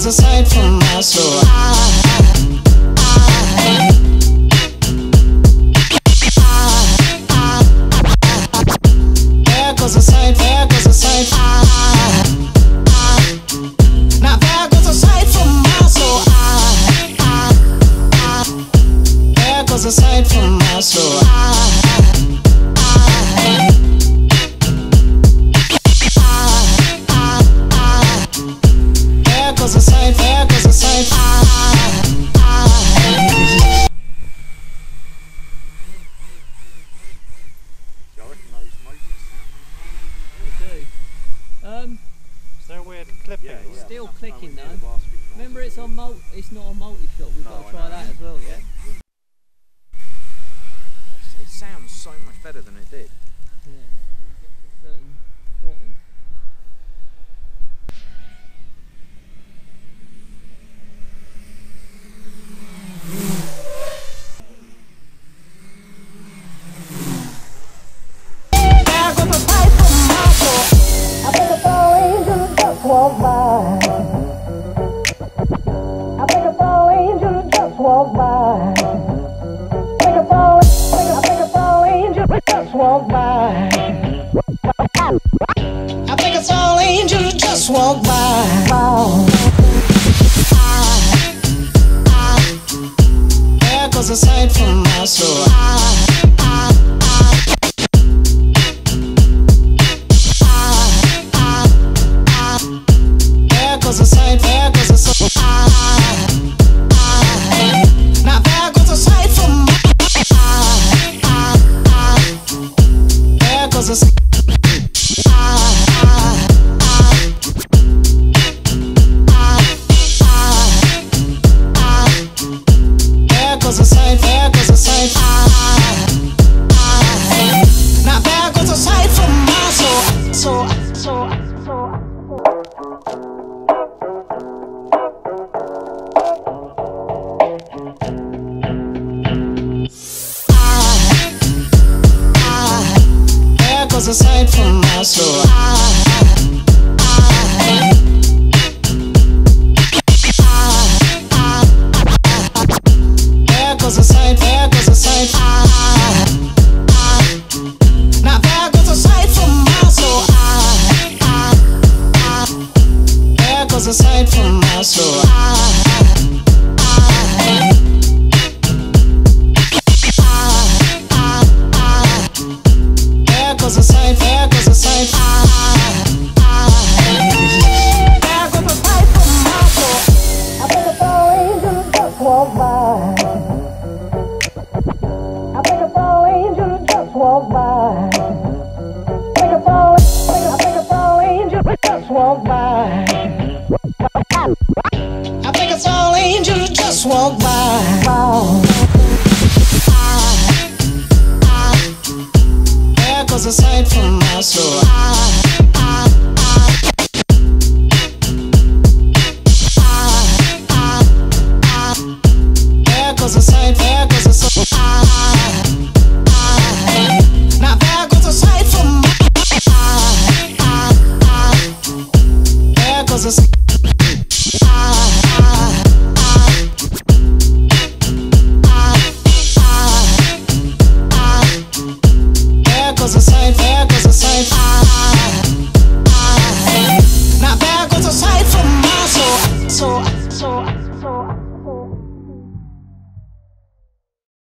a sight for my soul. There goes a sight, there goes a sight. Now there goes a sight for my soul. There goes a sight for my soul. There goes a sight, there goes a sight. Is there a weird clipping? Yeah. Still clicking though. Remember it's on it's not on multi-shot, we've got to try that as well, yeah? It sounds so much better than it did. Yeah. Certain bottom. Walk by. I think a fall angel just walk by. I think a fall angel just walk by. I think a fall angel just walk by. There goes a sight for my soul. There goes a sight, there goes a sight. Now there goes a sight for my. There goes a sight. There goes a sight, there goes a sight. Now there goes a sight for my soul. There goes a sight for my soul. There goes a sight, there goes a sight. Now there goes a sight for my soul. There goes a sight for my soul. There goes a sight, there goes a sight. There goes a sight for my soul. I think a fall angel just walk by. I think a fall angel just walk by. I think a fall angel just walk by. I think a fall angel just walk by. There goes a sight for my soul.